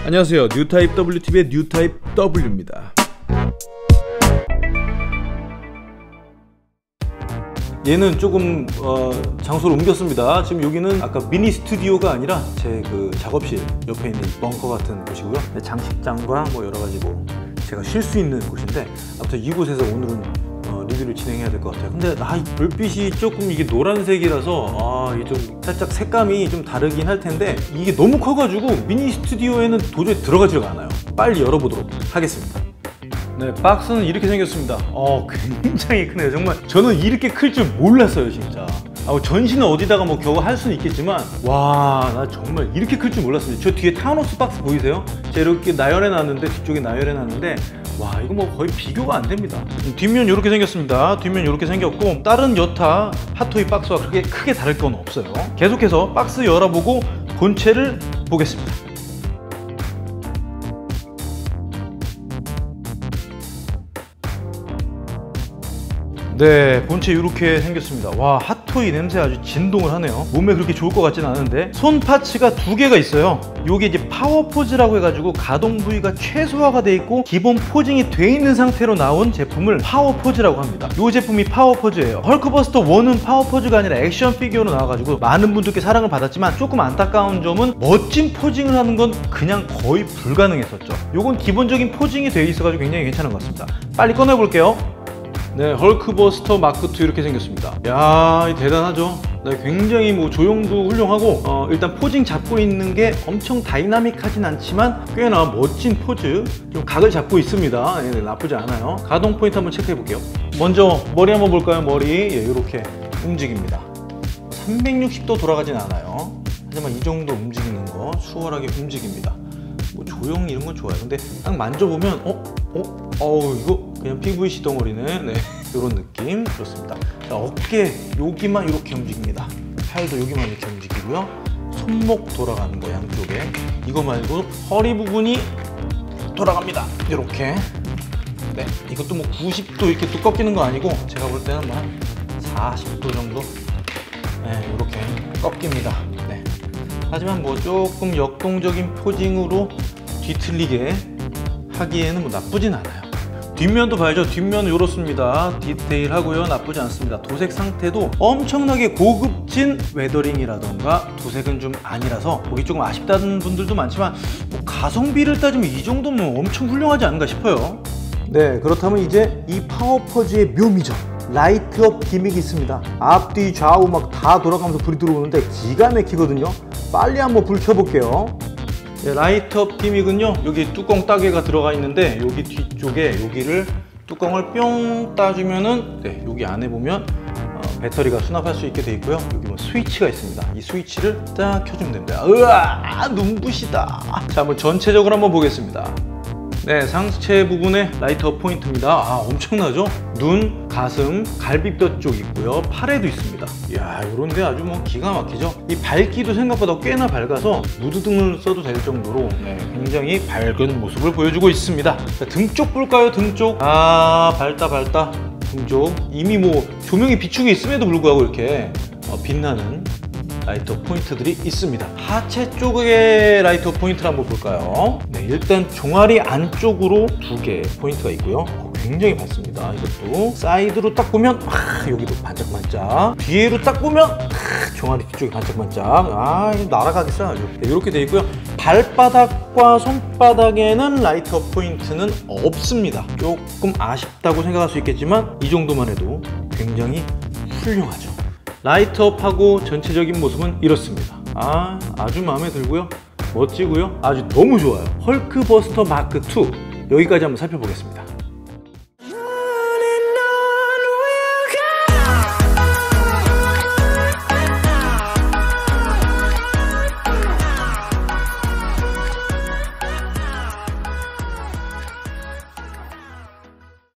안녕하세요. 뉴타입 WTV의 뉴타입 W입니다. 얘는 조금 장소를 옮겼습니다. 지금 여기는 아까 미니 스튜디오가 아니라 제 그 작업실 옆에 있는 벙커 같은 곳이고요. 장식장과 뭐 여러 가지 뭐 제가 쉴 수 있는 곳인데, 아무튼 이곳에서 오늘은 리뷰를 진행해야 될 것 같아요. 근데 이 불빛이 조금 이게 노란색이라서 이게 좀 살짝 색감이 좀 다르긴 할 텐데, 이게 너무 커가지고 미니 스튜디오에는 도저히 들어가지가 않아요. 빨리 열어보도록 하겠습니다. 네, 박스는 이렇게 생겼습니다. 굉장히 크네요. 정말 저는 이렇게 클 줄 몰랐어요, 진짜. 전시는 어디다가 뭐 겨우 할 수는 있겠지만, 와, 나 정말 이렇게 클 줄 몰랐습니다. 저 뒤에 타노스 박스 보이세요? 제가 이렇게 나열해 놨는데, 뒤쪽에 나열해 놨는데, 와, 이거 뭐 거의 비교가 안 됩니다. 뒷면 이렇게 생겼습니다. 뒷면 이렇게 생겼고, 다른 여타 핫토이 박스와 그렇게 크게 다를 건 없어요. 계속해서 박스 열어보고 본체를 보겠습니다. 네, 본체 이렇게 생겼습니다. 와, 핫토이 냄새 아주 진동을 하네요. 몸에 그렇게 좋을 것 같지는 않은데, 손 파츠가 두 개가 있어요. 요게 이제 파워 포즈라고 해가지고 가동 부위가 최소화가 돼 있고 기본 포징이 돼 있는 상태로 나온 제품을 파워 포즈라고 합니다. 요 제품이 파워 포즈예요. 헐크버스터 1은 파워 포즈가 아니라 액션 피규어로 나와가지고 많은 분들께 사랑을 받았지만, 조금 안타까운 점은 멋진 포징을 하는 건 그냥 거의 불가능했었죠. 요건 기본적인 포징이 돼 있어가지고 굉장히 괜찮은 것 같습니다. 빨리 꺼내볼게요. 네, 헐크버스터 마크 2 이렇게 생겼습니다. 야, 대단하죠? 네, 굉장히 뭐 조형도 훌륭하고, 일단 포징 잡고 있는 게 엄청 다이나믹하진 않지만 꽤나 멋진 포즈, 좀 각을 잡고 있습니다. 네, 나쁘지 않아요. 가동 포인트 한번 체크해 볼게요. 먼저 머리 한번 볼까요? 머리 이렇게 움직입니다. 360도 돌아가진 않아요. 하지만 이 정도 움직이는 거 수월하게 움직입니다. 뭐 조형 이런 건 좋아요. 근데 딱 만져보면 이거 그냥 PVC 덩어리네. 네, 이런 느낌. 그렇습니다. 자, 어깨 여기만 이렇게 움직입니다. 팔도 여기만 이렇게 움직이고요. 손목 돌아가는 거 양쪽에. 이거 말고 허리 부분이 돌아갑니다. 이렇게. 네, 이것도 뭐 90도 이렇게 뚝 꺾이는 거 아니고, 제가 볼 때는 뭐 한 40도 정도, 네, 이렇게 꺾입니다. 네. 하지만 뭐 조금 역동적인 포징으로 뒤틀리게 하기에는 뭐 나쁘진 않아요. 뒷면도 봐야죠. 뒷면은 이렇습니다. 디테일하고요. 나쁘지 않습니다. 도색 상태도 엄청나게 고급진 웨더링이라던가 도색은 좀 아니라서 보기 조금 아쉽다는 분들도 많지만, 뭐 가성비를 따지면 이 정도면 엄청 훌륭하지 않은가 싶어요. 네, 그렇다면 이제 이 파워 포즈의 묘미죠. 라이트업 기믹이 있습니다. 앞뒤 좌우 막 다 돌아가면서 불이 들어오는데 기가 막히거든요. 빨리 한번 불 켜볼게요. 네, 라이트업 기믹은요, 여기 뚜껑 따개가 들어가 있는데, 여기 뒤쪽에 여기를 뚜껑을 뿅 따주면은, 네, 여기 안에 보면 배터리가 수납할 수 있게 돼 있고요. 여기 뭐 스위치가 있습니다. 이 스위치를 딱 켜주면 됩니다. 으아, 눈부시다. 자, 한번 전체적으로 한번 보겠습니다. 네, 상체 부분에 라이트업 포인트입니다. 엄청나죠? 눈, 가슴, 갈비뼈 쪽 있고요. 팔에도 있습니다. 이야, 요런데 아주 뭐 기가 막히죠? 이 밝기도 생각보다 꽤나 밝아서 무드등을 써도 될 정도로, 네, 굉장히 밝은 모습을 보여주고 있습니다. 자, 등 쪽 볼까요? 등 쪽. 밝다. 등 쪽. 이미 뭐 조명이 비추게 있음에도 불구하고 이렇게 빛나는 라이트업 포인트들이 있습니다. 하체 쪽의 라이트업 포인트를 한번 볼까요? 네, 일단 종아리 안쪽으로 두 개 포인트가 있고요. 굉장히 밝습니다. 이것도 사이드로 딱 보면 여기도 반짝반짝, 뒤에로 딱 보면 종아리 뒤쪽이 반짝반짝. 이거 날아가겠어요 아주. 네, 이렇게 돼 있고요. 발바닥과 손바닥에는 라이트업 포인트는 없습니다. 조금 아쉽다고 생각할 수 있겠지만, 이 정도만 해도 굉장히 훌륭하죠. 라이트업하고 전체적인 모습은 이렇습니다. 아주 마음에 들고요. 멋지고요. 아주 너무 좋아요. 헐크버스터 마크 2 여기까지 한번 살펴보겠습니다.